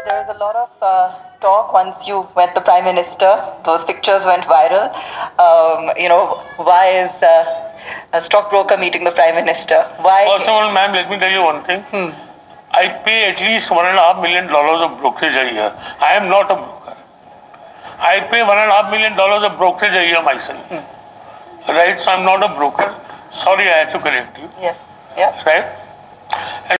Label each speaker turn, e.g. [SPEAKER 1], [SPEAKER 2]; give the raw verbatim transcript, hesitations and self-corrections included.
[SPEAKER 1] there was a lot of uh, talk once you met the Prime Minister. Those pictures went viral. Um, you know, why is uh, a stockbroker meeting the Prime Minister? Why?
[SPEAKER 2] First of all, ma'am, let me tell you one thing. Hmm. I pay at least one and a half million dollars of brokerage a year. I am not a broker. I pay one and a half million dollars of brokerage a year myself. Hmm. Right? So I'm not a broker. Sorry, I had to correct you.
[SPEAKER 1] Yes. Yeah.
[SPEAKER 2] Right? And